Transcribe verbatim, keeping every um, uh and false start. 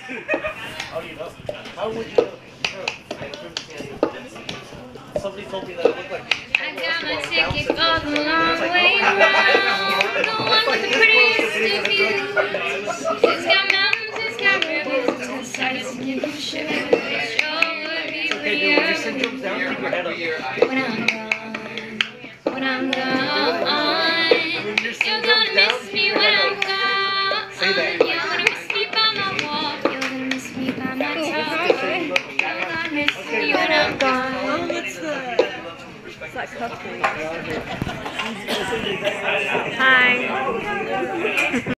How do you know? How would you know? Somebody told me that it looked like. I got my ticket for the long way round. The one with the prettiest views. It's got mountains, it's got rivers, it's got sights to give you shivers. It sure would be prettier when I'm gone. When I'm gone, you're gonna miss me when I'm gone. You're gonna miss me by my walk. You're gonna miss me by my talk. You're gonna miss me when I'm gone. Oh, that's the... It's that cupcake. Hi.